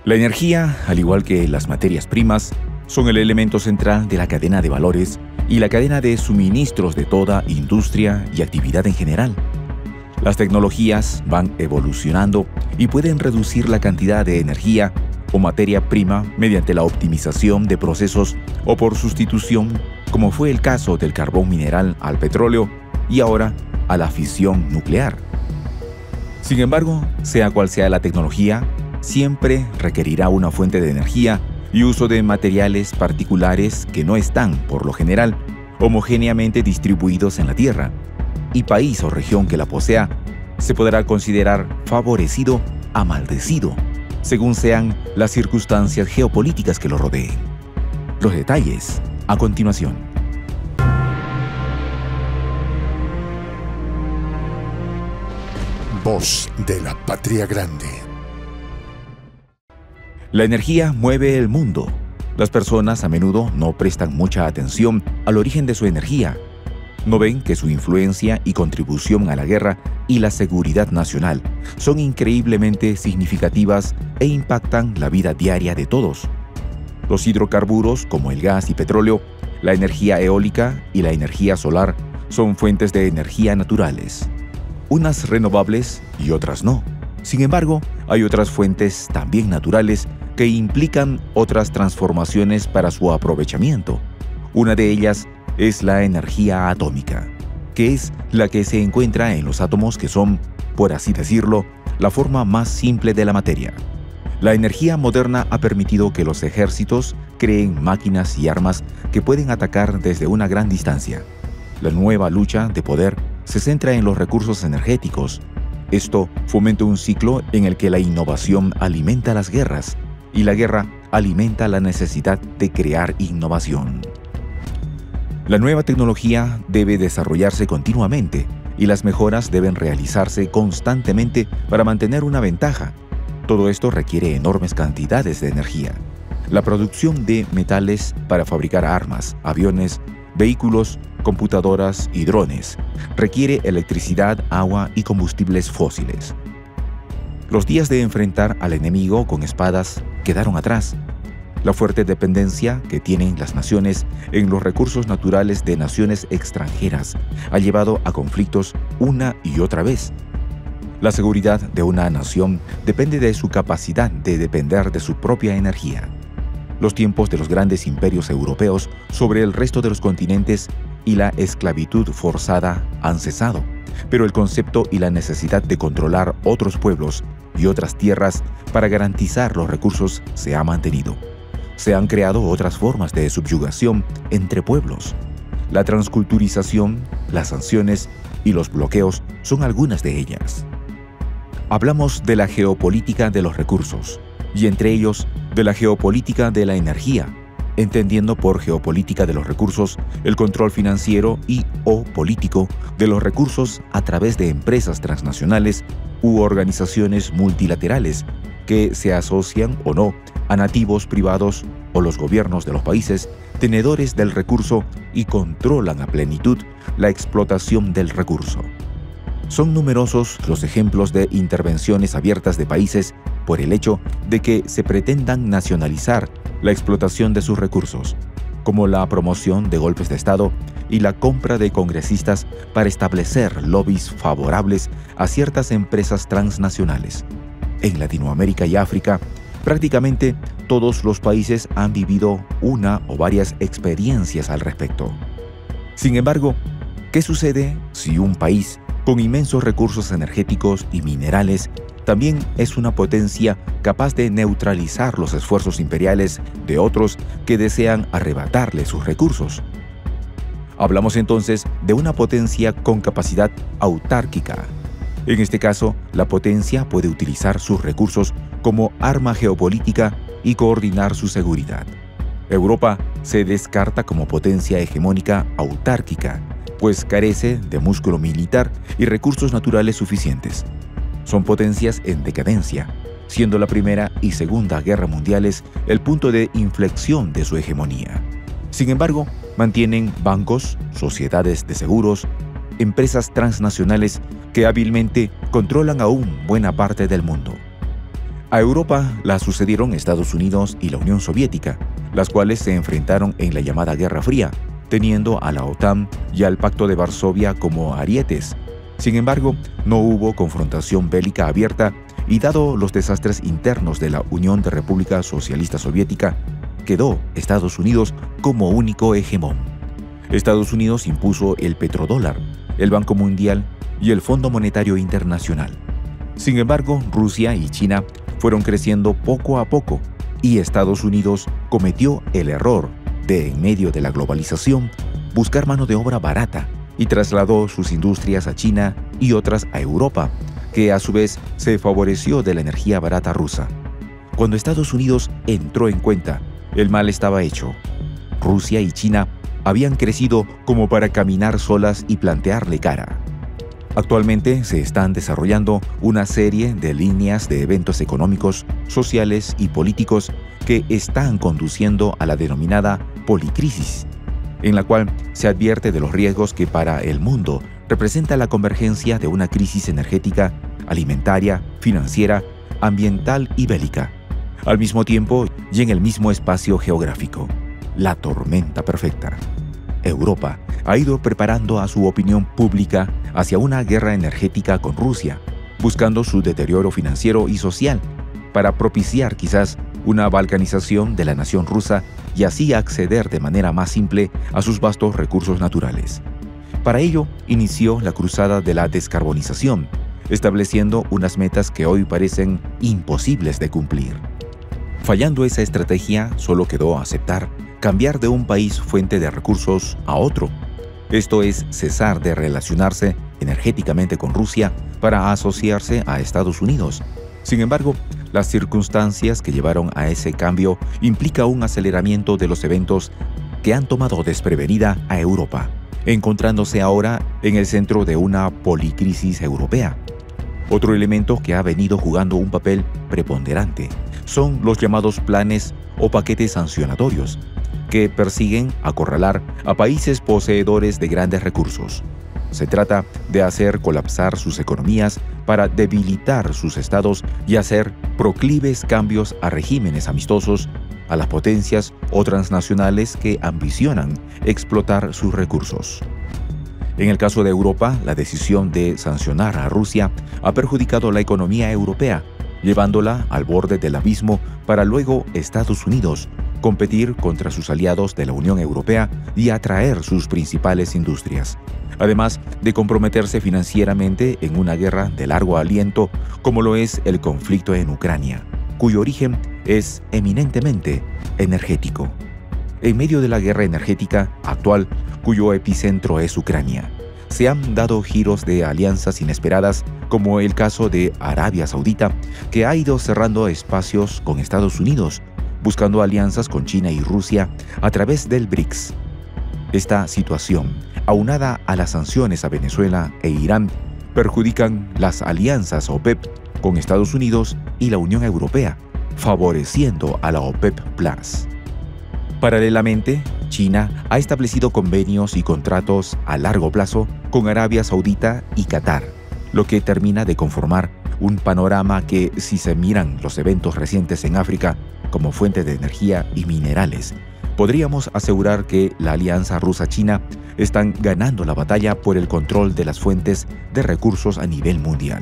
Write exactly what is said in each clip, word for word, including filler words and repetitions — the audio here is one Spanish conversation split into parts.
La energía, al igual que las materias primas, son el elemento central de la cadena de valores y la cadena de suministros de toda industria y actividad en general. Las tecnologías van evolucionando y pueden reducir la cantidad de energía o materia prima mediante la optimización de procesos o por sustitución, como fue el caso del carbón mineral al petróleo y ahora a la fisión nuclear. Sin embargo, sea cual sea la tecnología, siempre requerirá una fuente de energía y uso de materiales particulares que no están, por lo general, homogéneamente distribuidos en la Tierra, y país o región que la posea se podrá considerar favorecido a maldecido, según sean las circunstancias geopolíticas que lo rodeen. Los detalles a continuación. Voz de la Patria Grande. La energía mueve el mundo. Las personas a menudo no prestan mucha atención al origen de su energía. No ven que su influencia y contribución a la guerra y la seguridad nacional son increíblemente significativas e impactan la vida diaria de todos. Los hidrocarburos, como el gas y petróleo, la energía eólica y la energía solar, son fuentes de energía naturales. Unas renovables y otras no. Sin embargo, hay otras fuentes también naturales que implican otras transformaciones para su aprovechamiento. Una de ellas es la energía atómica, que es la que se encuentra en los átomos que son, por así decirlo, la forma más simple de la materia. La energía moderna ha permitido que los ejércitos creen máquinas y armas que pueden atacar desde una gran distancia. La nueva lucha de poder se centra en los recursos energéticos. Esto fomenta un ciclo en el que la innovación alimenta las guerras y la guerra alimenta la necesidad de crear innovación. La nueva tecnología debe desarrollarse continuamente y las mejoras deben realizarse constantemente para mantener una ventaja. Todo esto requiere enormes cantidades de energía. La producción de metales para fabricar armas, aviones, vehículos, computadoras y drones requiere electricidad, agua y combustibles fósiles. Los días de enfrentar al enemigo con espadas quedaron atrás. La fuerte dependencia que tienen las naciones en los recursos naturales de naciones extranjeras ha llevado a conflictos una y otra vez. La seguridad de una nación depende de su capacidad de depender de su propia energía. Los tiempos de los grandes imperios europeos sobre el resto de los continentes y la esclavitud forzada han cesado, pero el concepto y la necesidad de controlar otros pueblos y otras tierras para garantizar los recursos se ha mantenido. Se han creado otras formas de subyugación entre pueblos. La transculturización, las sanciones y los bloqueos son algunas de ellas. Hablamos de la geopolítica de los recursos, y entre ellos de la geopolítica de la energía, entendiendo por geopolítica de los recursos el control financiero y o político de los recursos a través de empresas transnacionales u organizaciones multilaterales que se asocian o no a nativos privados o los gobiernos de los países tenedores del recurso y controlan a plenitud la explotación del recurso. Son numerosos los ejemplos de intervenciones abiertas de países por el hecho de que se pretendan nacionalizar la explotación de sus recursos, como la promoción de golpes de Estado y la compra de congresistas para establecer lobbies favorables a ciertas empresas transnacionales. En Latinoamérica y África, prácticamente todos los países han vivido una o varias experiencias al respecto. Sin embargo, ¿qué sucede si un país con inmensos recursos energéticos y minerales también es una potencia capaz de neutralizar los esfuerzos imperiales de otros que desean arrebatarle sus recursos? Hablamos entonces de una potencia con capacidad autárquica. En este caso, la potencia puede utilizar sus recursos como arma geopolítica y coordinar su seguridad. Europa se descarta como potencia hegemónica autárquica, pues carece de músculo militar y recursos naturales suficientes. Son potencias en decadencia, siendo la Primera y Segunda Guerra Mundiales el punto de inflexión de su hegemonía. Sin embargo, mantienen bancos, sociedades de seguros, empresas transnacionales que hábilmente controlan aún buena parte del mundo. A Europa la sucedieron Estados Unidos y la Unión Soviética, las cuales se enfrentaron en la llamada Guerra Fría, teniendo a la OTAN y al Pacto de Varsovia como arietes. Sin embargo, no hubo confrontación bélica abierta y dado los desastres internos de la Unión de República Socialista Soviética, quedó Estados Unidos como único hegemón. Estados Unidos impuso el petrodólar, el Banco Mundial y el Fondo Monetario Internacional. Sin embargo, Rusia y China fueron creciendo poco a poco y Estados Unidos cometió el error de, en medio de la globalización, buscar mano de obra barata y trasladó sus industrias a China y otras a Europa, que a su vez se favoreció de la energía barata rusa. Cuando Estados Unidos entró en cuenta, el mal estaba hecho. Rusia y China habían crecido como para caminar solas y plantearle cara. Actualmente se están desarrollando una serie de líneas de eventos económicos, sociales y políticos que están conduciendo a la denominada policrisis, en la cual se advierte de los riesgos que para el mundo representa la convergencia de una crisis energética, alimentaria, financiera, ambiental y bélica, al mismo tiempo y en el mismo espacio geográfico. La tormenta perfecta. Europa ha ido preparando a su opinión pública hacia una guerra energética con Rusia, buscando su deterioro financiero y social, para propiciar quizás una balcanización de la nación rusa y así acceder de manera más simple a sus vastos recursos naturales. Para ello, inició la cruzada de la descarbonización, estableciendo unas metas que hoy parecen imposibles de cumplir. Fallando esa estrategia, solo quedó aceptar cambiar de un país fuente de recursos a otro. Esto es cesar de relacionarse energéticamente con Rusia para asociarse a Estados Unidos. Sin embargo, las circunstancias que llevaron a ese cambio implica un aceleramiento de los eventos que han tomado desprevenida a Europa, encontrándose ahora en el centro de una policrisis europea. Otro elemento que ha venido jugando un papel preponderante son los llamados planes o paquetes sancionatorios, que persiguen acorralar a países poseedores de grandes recursos. Se trata de hacer colapsar sus economías para debilitar sus estados y hacer proclives cambios a regímenes amistosos, a las potencias o transnacionales que ambicionan explotar sus recursos. En el caso de Europa, la decisión de sancionar a Rusia ha perjudicado la economía europea, llevándola al borde del abismo para luego Estados Unidos competir contra sus aliados de la Unión Europea y atraer sus principales industrias, además de comprometerse financieramente en una guerra de largo aliento como lo es el conflicto en Ucrania, cuyo origen es eminentemente energético. En medio de la guerra energética actual, cuyo epicentro es Ucrania, se han dado giros de alianzas inesperadas, como el caso de Arabia Saudita, que ha ido cerrando espacios con Estados Unidos, buscando alianzas con China y Rusia a través del BRICS. Esta situación, aunada a las sanciones a Venezuela e Irán, perjudican las alianzas OPEP con Estados Unidos y la Unión Europea, favoreciendo a la OPEP Plus. Paralelamente, China ha establecido convenios y contratos a largo plazo con Arabia Saudita y Qatar, lo que termina de conformar un panorama que, si se miran los eventos recientes en África como fuente de energía y minerales, podríamos asegurar que la alianza rusa-china están ganando la batalla por el control de las fuentes de recursos a nivel mundial.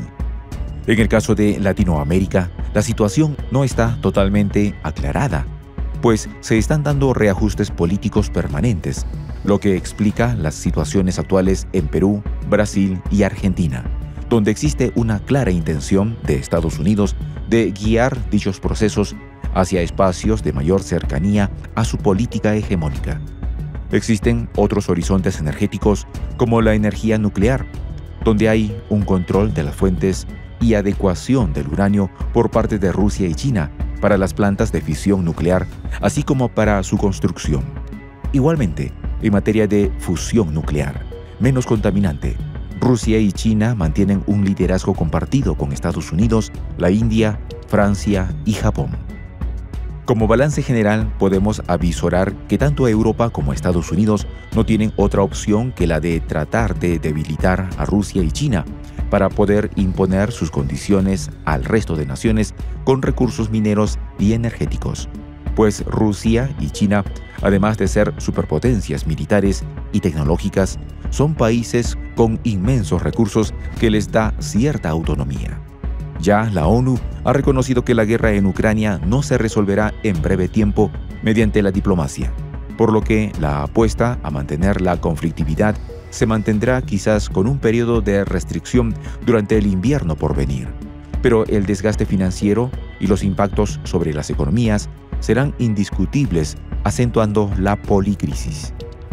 En el caso de Latinoamérica, la situación no está totalmente aclarada, pues se están dando reajustes políticos permanentes, lo que explica las situaciones actuales en Perú, Brasil y Argentina, donde existe una clara intención de Estados Unidos de guiar dichos procesos hacia espacios de mayor cercanía a su política hegemónica. Existen otros horizontes energéticos como la energía nuclear, donde hay un control de las fuentes y adecuación del uranio por parte de Rusia y China para las plantas de fisión nuclear, así como para su construcción. Igualmente, en materia de fusión nuclear, menos contaminante, Rusia y China mantienen un liderazgo compartido con Estados Unidos, la India, Francia y Japón. Como balance general, podemos avisorar que tanto Europa como Estados Unidos no tienen otra opción que la de tratar de debilitar a Rusia y China para poder imponer sus condiciones al resto de naciones con recursos mineros y energéticos. Pues Rusia y China, además de ser superpotencias militares y tecnológicas, son países con inmensos recursos que les da cierta autonomía. Ya la ONU ha reconocido que la guerra en Ucrania no se resolverá en breve tiempo mediante la diplomacia, por lo que la apuesta a mantener la conflictividad se mantendrá quizás con un periodo de restricción durante el invierno por venir. Pero el desgaste financiero y los impactos sobre las economías serán indiscutibles, acentuando la policrisis.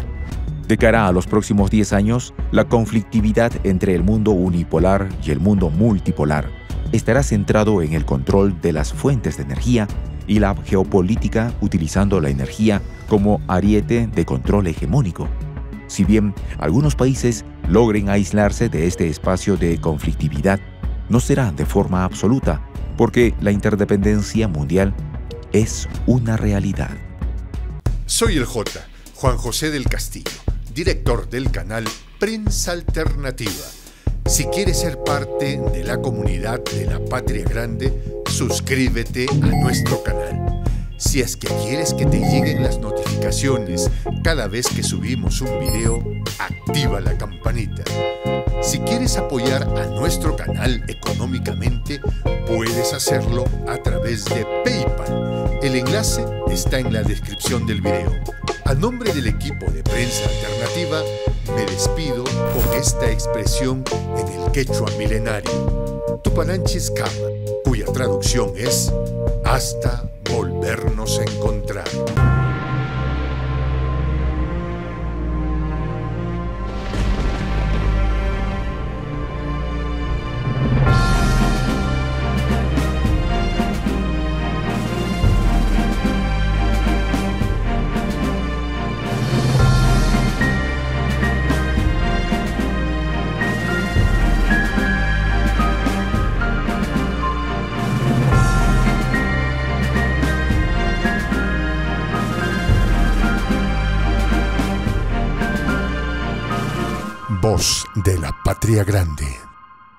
De cara a los próximos diez años, la conflictividad entre el mundo unipolar y el mundo multipolar estará centrado en el control de las fuentes de energía y la geopolítica utilizando la energía como ariete de control hegemónico. Si bien algunos países logren aislarse de este espacio de conflictividad, no será de forma absoluta, porque la interdependencia mundial es una realidad. Soy el J, Juan José del Castillo, director del canal Prensa Alternativa. Si quieres ser parte de la comunidad de la Patria Grande, suscríbete a nuestro canal. Si es que quieres que te lleguen las notificaciones cada vez que subimos un video, activa la campanita. Si quieres apoyar a nuestro canal económicamente, puedes hacerlo a través de PayPal. El enlace está en la descripción del video. A nombre del equipo de Prensa Alternativa, me despido con esta expresión en el quechua milenario, Tupananchis Kama, cuya traducción es hasta volvernos a encontrar. Voz de la Patria Grande.